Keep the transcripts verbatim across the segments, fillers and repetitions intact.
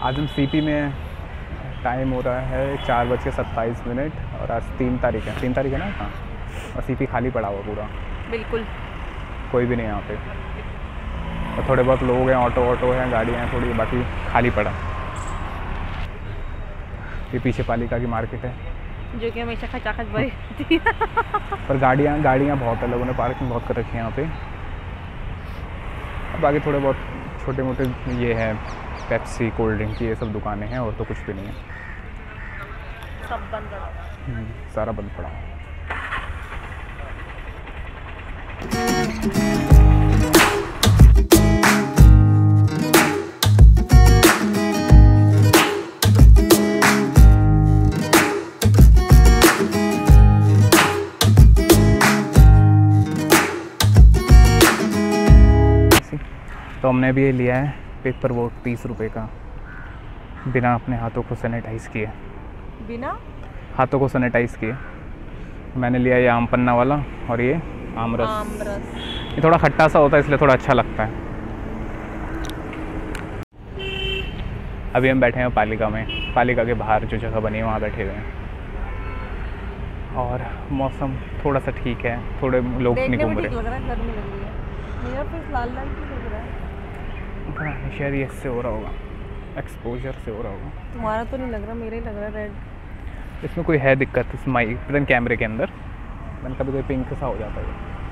आज हम सीपी में, टाइम हो रहा है चार बज के सत्ताईस मिनट और आज तीन तारीख है तीन तारीख है ना। हाँ, और सीपी खाली पड़ा हुआ पूरा, बिल्कुल कोई भी नहीं यहाँ पे। और थोड़े बहुत लोग हैं, ऑटो ऑटो हैं, गाड़ियाँ हैं थोड़ी, बाकी खाली पड़ा। ये पीछे पालिका की मार्केट है जो कि हमेशा खचाखच भरी रहती है। पर गाड़ियाँ गाड़ियाँ बहुत है, लोगों ने पार्किंग बहुत कर रखी है यहाँ पे। और बाकी थोड़े बहुत छोटे मोटे ये है, पेप्सी, कोल्ड ड्रिंक की ये सब दुकानें हैं, और तो कुछ भी नहीं है, सब बंद पड़ा, सारा बंद पड़ा। तो हमने भी ये लिया है पेपर वोट तीस रुपए का, बिना अपने हाथों को सैनिटाइज किए, बिना हाथों को सैनिटाइज किए। मैंने लिया ये आम पन्ना वाला और ये आमरस। आमरस ये थोड़ा खट्टा सा होता है इसलिए थोड़ा अच्छा लगता है। अभी हम बैठे हैं पालिका में, पालिका के बाहर जो जगह बनी है वहाँ बैठे हुए हैं। और मौसम थोड़ा सा ठीक है, थोड़े लोग नहीं घूम रहे। लग रहा है, गर्मी लग रही है। मेरा फेस लाल लाल क्यों लग रहा है? शायद ये इससे हो रहा होगा, एक्सपोजर से हो रहा होगा। तुम्हारा तो नहीं लग रहा, मेरा ही लग रहा है रेड। इसमें कोई है दिक्कत इस माइक पता कैमरे के अंदर, मैंने कभी कोई पिंक सा हो जाता है।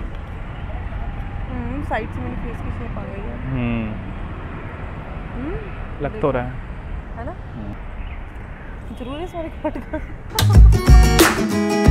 हम्म साइड से मेरी फेस की शेप आ गई है। हम्म हम्म लग तो रहा है है ना। जरूर है सॉरी कट कर।